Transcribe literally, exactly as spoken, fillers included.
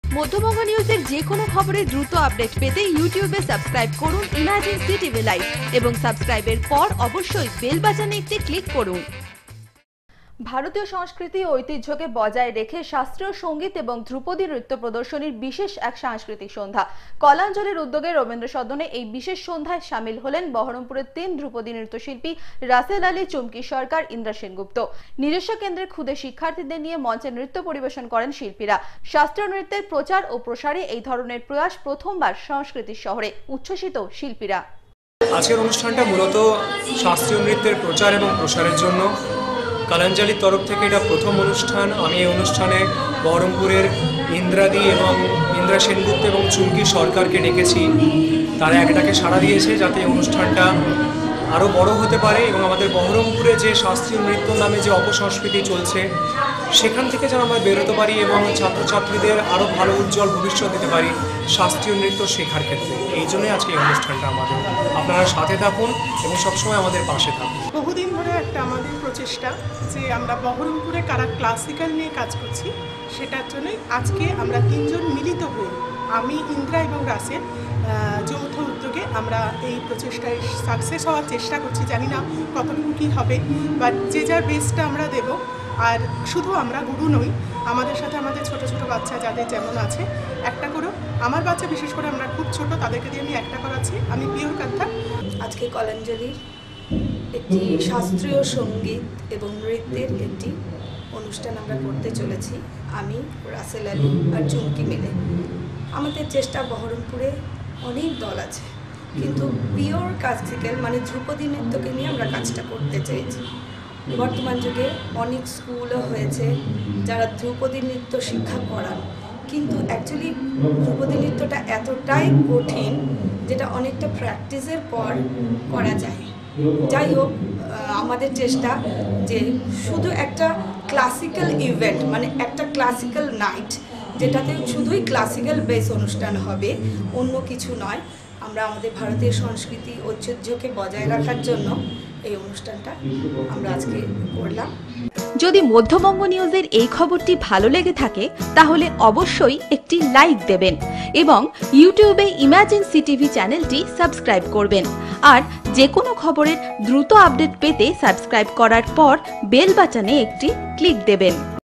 মধ্যবঙ্গ নিউজের যে কোনো খবরের দ্রুত আপডেট পেতে ইউটিউবে সাবস্ক্রাইব করুন ইমাজিন সিটিভি লাইভ এবং সাবস্ক্রাইবের পর অবশ্যই বেল বাটনে একটি ক্লিক করুন। ভারতীয় সংস্কৃতি ও ঐতিহ্যকে বজায় রেখে শাস্ত্রীয় সঙ্গীত এবং ধ্রুপদী নৃত্য প্রদর্শনীর বিশেষ এক সাংস্কৃতিক সন্ধ্যা। কলাঞ্জলির উদ্যোগে রবীন্দ্র সদনে এই বিশেষ সন্ধ্যায় সামিল হলেন বহরমপুরের তিন ধ্রুপদী নৃত্যশিল্পী রাসেল আলী, চুমকি সরকার, ইন্দ্রা সেনগুপ্ত। নিজস্ব কেন্দ্রের ক্ষুদে শিক্ষার্থীদের নিয়ে মঞ্চে নৃত্য পরিবেশন করেন শিল্পীরা। শাস্ত্রীয় নৃত্যের প্রচার ও প্রসারে এই ধরনের প্রয়াস প্রথমবার সংস্কৃতির শহরে, উচ্ছ্বসিত শিল্পীরা। আজকের অনুষ্ঠানটা মূলত শাস্ত্রীয় নৃত্যের প্রচার এবং প্রসারের জন্য। কলাঞ্জলির তরফ থেকে এটা প্রথম অনুষ্ঠান। আমি এই অনুষ্ঠানে বহরমপুরের ইন্দ্রাদি এবং ইন্দ্রা সেনগুপ্ত এবং চুমকি সরকারকে ডেকেছি। তারা একটাকে সাড়া দিয়েছে যাতে এই অনুষ্ঠানটা আরও বড় হতে পারে এবং আমাদের বহরমপুরে যে শাস্ত্রীয় নৃত্য নামে যে অপসংস্কৃতি চলছে সেখান থেকে যেন আমরা বেরোতে পারি এবং ছাত্রছাত্রীদের আরও ভালো উজ্জ্বল ভবিষ্যৎ দিতে পারি শাস্ত্রীয় নৃত্য শেখার ক্ষেত্রে। এই জন্যই আজকে এই অনুষ্ঠানটা আমাদের। আপনারা সাথে থাকুন এবং সবসময় আমাদের পাশে থাকুন। বহুদিন ধরে একটা আমাদের প্রচেষ্টা যে আমরা বহরমপুরে কারা ক্লাসিক্যাল নিয়ে কাজ করছি, সেটার জন্যই আজকে আমরা তিনজন মিলিত হয়ে, আমি, ইন্দ্রা এবং রাসেল, যৌথ উদ্যোগে আমরা এই প্রচেষ্টায় সাকসেস হওয়ার চেষ্টা করছি। জানি না কতটুকু কী হবে, বাট যে যার বেস্টটা আমরা দেব। আর শুধু আমরা গুরু নই, আমাদের সাথে আমাদের ছোট ছোট বাচ্চা যাদের যেমন আছে, একটা করেও, আমার বাচ্চা বিশেষ করে আমরা খুব ছোট, তাদেরকে দিয়ে আমি একটা করাচ্ছি। আমি পিওর কথা। আজকে কলাঞ্জলির একটি শাস্ত্রীয় সঙ্গীত এবং নৃত্যের একটি অনুষ্ঠান আমরা করতে চলেছি, আমি, রাসেল আলী আর চুমকি মিলে। আমাদের চেষ্টা, বহরমপুরে অনেক দল আছে কিন্তু পিওর ক্লাসিক্যাল মানে ধ্রুপদী নৃত্যকে নিয়ে আমরা কাজটা করতে চেয়েছি। বর্তমান যুগে অনেক স্কুলও হয়েছে যারা ধ্রুপদী নৃত্য শিক্ষা করান, কিন্তু অ্যাকচুয়ালি ধ্রুপদী নৃত্যটা এতটাই কঠিন যেটা অনেকটা প্র্যাকটিসের পর করা যায়। যাই হোক, আমাদের চেষ্টা যে শুধু একটা ক্লাসিক্যাল ইভেন্ট মানে একটা ক্লাসিক্যাল নাইট যেটাতে শুধুই ক্লাসিক্যাল বেস অনুষ্ঠান হবে, অন্য কিছু নয়। আমরা আমাদের ভারতীয় সংস্কৃতি ঐতিহ্যকে বজায় রাখার জন্য এই অনুষ্ঠানটা আমরা আজকে করলাম। যদি মধ্যবঙ্গ নিউজের এই খবরটি ভালো লেগে থাকে তাহলে অবশ্যই একটি লাইক দেবেন এবং ইউটিউবে ইমাজিন সিটিভি চ্যানেলটি সাবস্ক্রাইব করবেন। আর যে কোনো খবরের দ্রুত আপডেট পেতে সাবস্ক্রাইব করার পর বেল বাটনে একটি ক্লিক দেবেন।